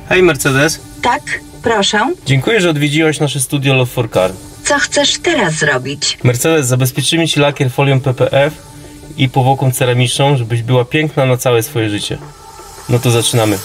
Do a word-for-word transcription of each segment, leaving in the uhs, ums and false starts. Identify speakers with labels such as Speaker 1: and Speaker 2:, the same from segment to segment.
Speaker 1: Hej Mercedes.
Speaker 2: Tak, proszę.
Speaker 1: Dziękuję, że odwiedziłaś nasze studio Love for Car.
Speaker 2: Co chcesz teraz zrobić?
Speaker 1: Mercedes, zabezpieczymy Ci lakier folią P P F i powłoką ceramiczną, żebyś była piękna na całe swoje życie. No to zaczynamy.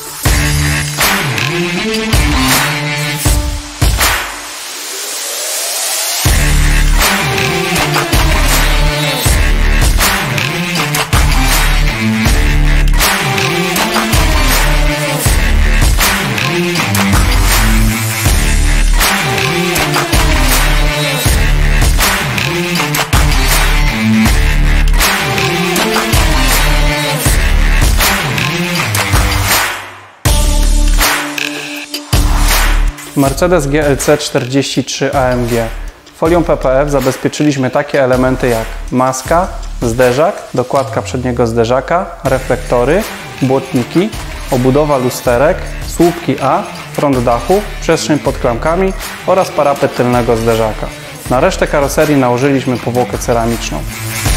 Speaker 3: Mercedes G L C czterdzieści trzy A M G. Folią P P F zabezpieczyliśmy takie elementy jak maska, zderzak, dokładka przedniego zderzaka, reflektory, błotniki, obudowa lusterek, słupki A, front dachu, przestrzeń pod klamkami oraz parapet tylnego zderzaka. Na resztę karoserii nałożyliśmy powłokę ceramiczną.